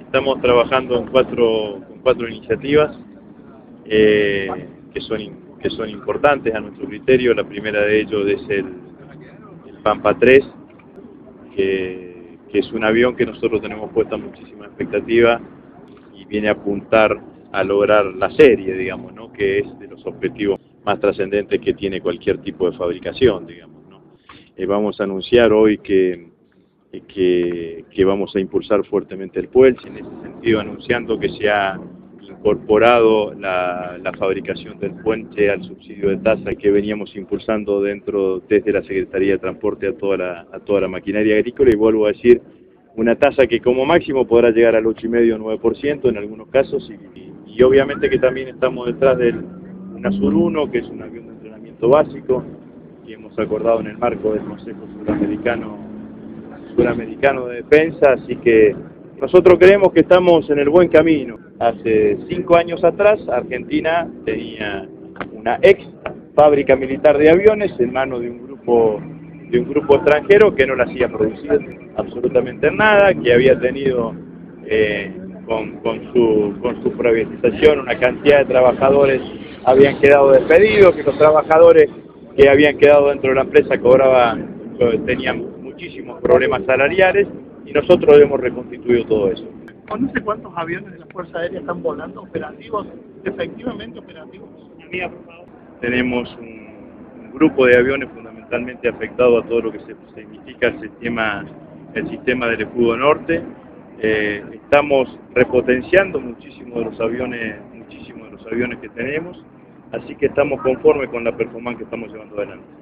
Estamos trabajando con cuatro iniciativas que son importantes a nuestro criterio. La primera de ellos es el Pampa 3, que es un avión que nosotros tenemos puesta muchísima expectativa y viene a apuntar a lograr la serie, digamos, ¿no? Que es de los objetivos más trascendentes que tiene cualquier tipo de fabricación, digamos, ¿no? Vamos a anunciar hoy que vamos a impulsar fuertemente el Puelche, en ese sentido anunciando que se ha incorporado la fabricación del puente al subsidio de tasa que veníamos impulsando desde la Secretaría de Transporte a toda la maquinaria agrícola, y vuelvo a decir, una tasa que como máximo podrá llegar al 8,5 o 9% en algunos casos, y obviamente que también estamos detrás del UNASUR 1, que es un avión de entrenamiento básico, que hemos acordado en el marco del Consejo Suramericano de Defensa, así que nosotros creemos que estamos en el buen camino. Hace 5 años atrás Argentina tenía una ex fábrica militar de aviones en manos de un grupo extranjero que no la hacía producir absolutamente nada, que había tenido con su privatización una cantidad de trabajadores habían quedado despedidos, que los trabajadores que habían quedado dentro de la empresa tenían muchísimos problemas salariales, y nosotros hemos reconstituido todo eso. ¿Conoce cuántos aviones de la Fuerza Aérea están volando operativos, efectivamente operativos? Tenemos un grupo de aviones fundamentalmente afectado a todo lo que significa el sistema del escudo norte. Estamos repotenciando muchísimos de los aviones que tenemos, así que estamos conformes con la performance que estamos llevando adelante.